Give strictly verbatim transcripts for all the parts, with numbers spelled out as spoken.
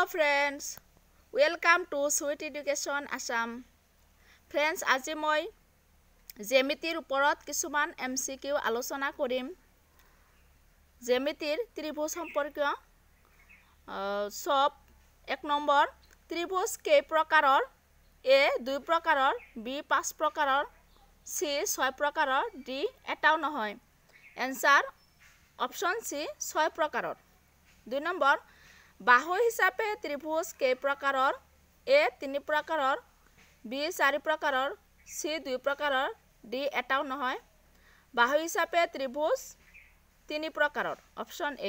Hello friends, welcome to Sweet Education Assam. Friends, আজি মই জ্যামিতিৰ ওপৰত কিছুমান এম চি কিউ আলোচনা কৰিম। জ্যামিতিৰ ত্ৰিভুজ সম্পৰ্কীয় সব এক নম্বৰ ত্ৰিভুজ কেই প্ৰকাৰৰ? এ দুই প্ৰকাৰৰ, বি পাঁচ প্ৰকাৰৰ, সি ছয় প্ৰকাৰৰ, ডি এটাও নহয়। এনসাৰ অপশন সি ছয় প্ৰকাৰৰ। দুই নম্বৰ বাহু হিচাপে ত্ৰিভুজ কেই প্ৰকাৰৰ? এ তিনি প্ৰকাৰৰ, বি চাৰি প্ৰকাৰৰ, সি দুই প্ৰকাৰৰ, ডি এটাও নহয়। বাহু হিচাপে ত্ৰিভুজ তিনি প্ৰকাৰৰ। Option A.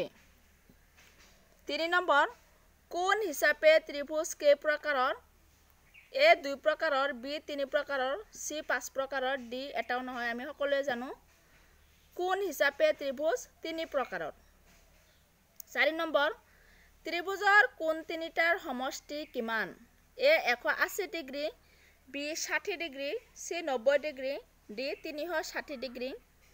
তিনি নম্বৰ কোণ হিচাপে ত্ৰিভুজ কেই প্ৰকাৰৰ? এ দুই প্ৰকাৰৰ, বি তিনি প্ৰকাৰৰ, সি পাঁচ প্ৰকাৰৰ, ডি এটাও নহয়। আমি সকলোৱে জানো কোণ হিচাপে ত্ৰিভুজ তিনি প্ৰকাৰৰ। চাৰি নম্বৰ ত্ৰিভুজৰ কোণ তিনিটাৰ সমষ্টি কিমান? এ এশ আশী ডিগ্ৰী, বি ষাঠি ডিগ্ৰী, সি নব্বৈ ডিগ্ৰী, ডি তিনিশ ষাঠি ডিগ্ৰী।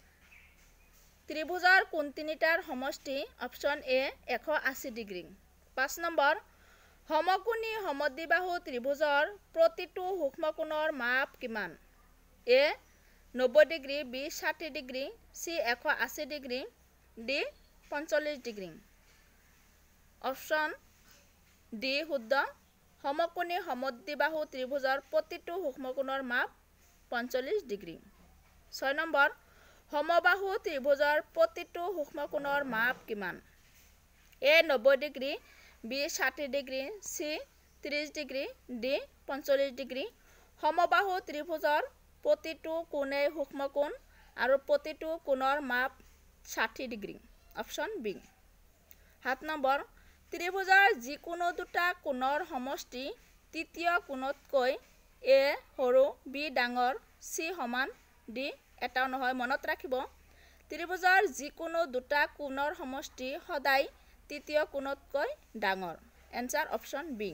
ত্ৰিভুজৰ কোণ তিনিটাৰ সমষ্টি অপশন এ এশ আশী ডিগ্ৰী। পাঁচ নম্বৰ সমকোণী সমদ্বিবাহু ত্ৰিভুজৰ প্ৰতিটো সূক্ষ্মকোণৰ মাপ কিমান? এ নব্বৈ ডিগ্ৰী, বি ষাঠি ডিগ্ৰী, সি এশ আশী ডিগ্ৰী, ডি পঞ্চল্লিছ ডিগ্ৰী। অপশন ডি শুদ্ধ। সমকোণী সমদ্বিবাহু ত্ৰিভুজৰ প্ৰতিটো সূক্ষ্মকোণৰ মাপ পঞ্চল্লিছ ডিগ্ৰী। ছয় নম্বৰ সমবাহু ত্ৰিভুজৰ প্ৰতিটো সূক্ষ্মকোণৰ মাপ কিমান? এ নব্বৈ ডিগ্ৰী, বি ষাঠি ডিগ্ৰী, সি ত্ৰিছ ডিগ্ৰী, ডি পঞ্চল্লিছ ডিগ্ৰী। সমবাহু ত্ৰিভুজৰ প্ৰতিটো কোণেই সূক্ষ্মকোণ আৰু প্ৰতিটো কোণৰ মাপ ষাঠি ডিগ্ৰী। Option B. সাত নম্বৰ ত্ৰিভুজৰ যিকোনো দুটা কোণৰ সমষ্টি তৃতীয় কোণতকৈ এ সৰু, বি ডাঙৰ, চি সমান, ডি এটাও নহয়। মনত ৰাখিব ত্ৰিভুজৰ যিকোনো দুটা কোণৰ সমষ্টি সদায় তৃতীয় কোণতকৈ ডাঙৰ। Answer option B.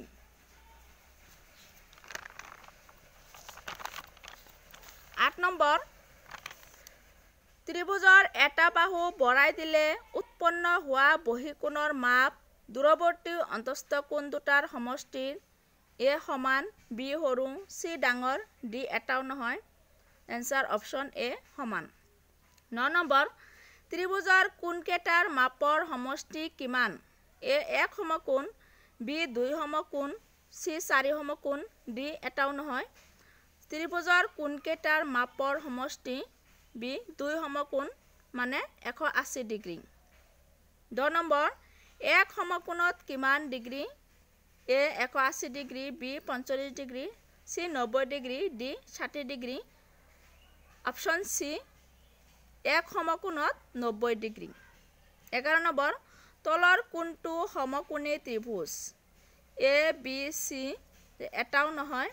আঠ নম্বৰ ত্ৰিভুজৰ এটা বাহু বঢ়াই দিলে উৎপন্ন হোৱা বহিকোণৰ মাপ দূৰৱৰ্তী অন্তস্থ কোণ দুটাৰ সমষ্টিৰ এ সমান, বি সৰু, চি ডাঙৰ, ডি এটাও নহয়। এনসাৰ অপশন এ সমান। ন নম্বৰ ত্ৰিভুজৰ কোণকেইটাৰ মাপৰ সমষ্টি কিমান? এ এক সমকোণ, বি দুই সমকোণ, চি চাৰি সমকোণ, ডি এটাও নহয়। ত্ৰিভুজৰ কোণকেইটাৰ মাপৰ সমষ্টি বি দুই সমকোণ মানে এশ আশী ডিগ্ৰী। দহ নম্বৰ এক সমকোণত কিমান ডিগ্ৰী? এ এশ আশী ডিগ্ৰী, বি পঞ্চল্লিছ ডিগ্ৰী, চি নব্বৈ ডিগ্ৰী, ডি ষাঠি ডিগ্ৰী। অপশন চি এক সমকোণত নব্বৈ ডিগ্ৰী। এঘাৰ নম্বৰ তলৰ কোণটো সমকোণী ত্ৰিভুজ? এ বি চি এটাও নহয়।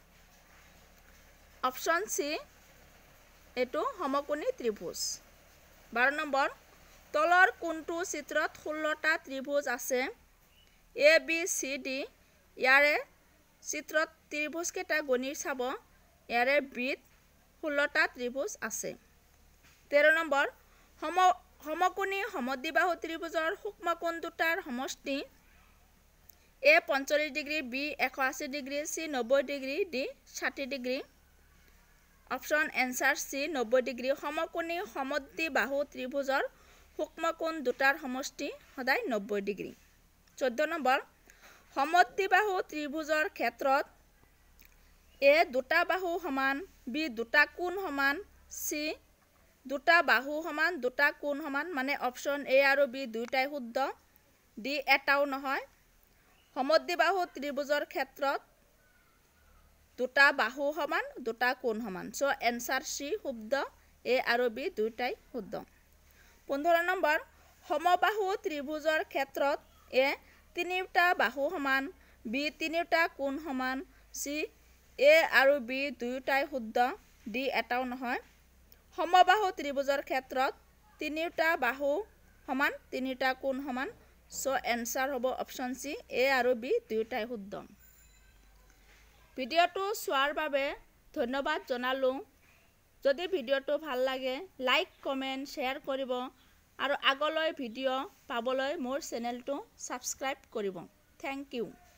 অপশন চি এইটো সমকোণী ত্ৰিভুজ। বাৰ নম্বৰ তলৰ কোণটো চিত্ৰত ষোল্লটা ত্ৰিভুজ আছে? A B C D. ইয়াৰে চিত্ৰত ত্ৰিভুজকেইটা গণি চাব। ইয়াৰে বিত ষোল্লটা ত্ৰিভুজ আছে। তেৰ নম্বৰ সম সমকোণী সমদ্বিবাহু ত্ৰিভুজৰ সূক্ষ্মকোণ দুটাৰ সমষ্টি এ পঞ্চল্লিছ ডিগ্ৰী, বি এশ আশী ডিগ্ৰী, চি নব্বৈ ডিগ্ৰী, ডি ষাঠি ডিগ্ৰী। অপশন এনসাৰ চি নব্বৈ ডিগ্ৰী। সমকোণী সমদ্বিবাহু ত্ৰিভুজৰ সূক্ষ্মকোণ দুটাৰ সমষ্টি সদায় নব্বৈ ডিগ্ৰী। চৈধ্য নম্বৰ সমদ্বিবাহু ত্ৰিভুজৰ ক্ষেত্ৰত এ দুটা বাহু সমান, বি দুটা কোণ সমান, চি দুটা বাহু সমান দুটা কোণ সমান মানে অপশন এ আৰু বি দুয়োটাই শুদ্ধ, ডি এটাও নহয়। সমদ্বিবাহু ত্ৰিভুজৰ ক্ষেত্ৰত দুটা বাহু সমান দুটা কোণ সমান। চ' এনসাৰ চি শুদ্ধ, এ আৰু বি দুয়োটাই শুদ্ধ। পোন্ধৰ নম্বৰ সমবাহু ত্ৰিভুজৰ ক্ষেত্ৰত এ তিনিওটা বাহু সমান, বি তিনিওটা কোণ সমান, চি এ আৰু বি দুয়োটাই শুদ্ধ, ডি এটাও নহয়। সমবাহু ত্ৰিভুজৰ ক্ষেত্ৰত তিনিওটা বাহু সমান তিনিটা কোণ সমান। চ' এনসাৰ হ'ব অপশন চি, এ আৰু বি দুয়োটাই শুদ্ধ। ভিডিঅ'টো চোৱাৰ বাবে ধন্যবাদ জনালোঁ। যদি ভিডিঅ'টো ভাল লাগে লাইক, কমেণ্ট, শ্বেয়াৰ কৰিব আৰু আগলৈ ভিডিঅ' পাবলৈ মোৰ চেনেলটো ছাবস্ক্ৰাইব কৰিব। Thank U.